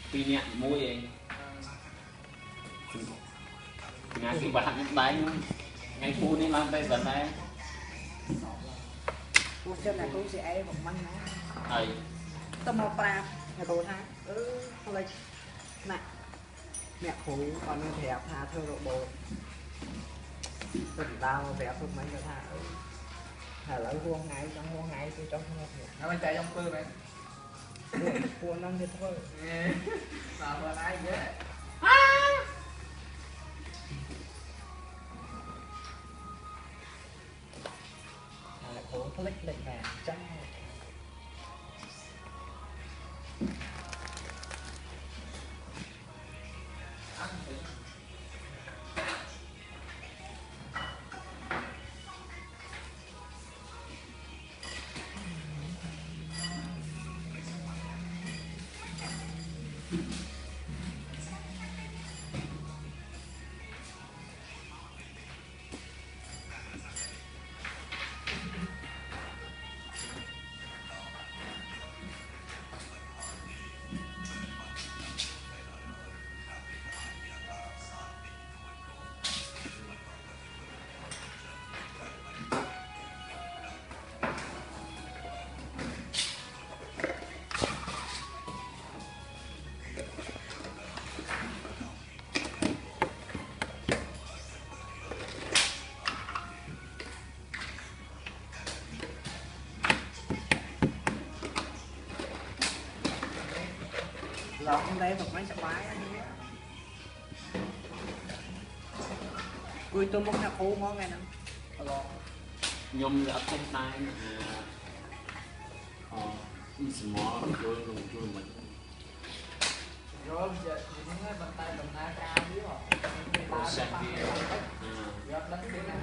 pi nhẹ môi ấy ngài cái bạn đánh ngay phu đi làm tay dần đây phu chân này cũng sẽ một măng nó thầy tâm màu pra nhà tôi ha lấy nè mẹ khổ còn như thẻ tha thơ độ bồ tình đau vẽ thôi mấy cái tha thà lấy vuông ngay tôi trong một nó bên trái trong tư này vuông năm như thôi nào mà ai dễ là khổ click lên bàn trắng lọt trong đây một mấy sắp bái cùi tôi muốn nhập khu ngon ngày nào nhôm đã thêm tay small rồi mình rồi giờ những cái bàn tay cầm na cao biết không sang kia rồi đánh cái này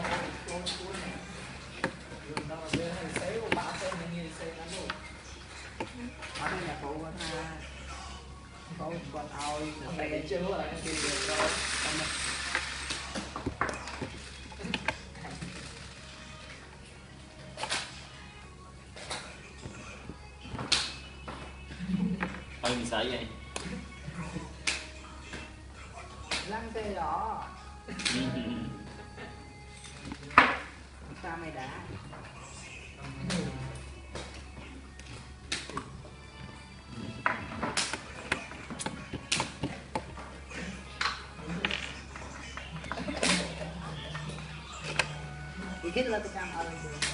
rồi nó bên này xéo ba xe như xe nó luôn ở đây là phụ con ha con oi đây chưa là cái gì rồi mình sợ vậy lăng tê đỏ sao mày đã Dikit lah tekan orang tu.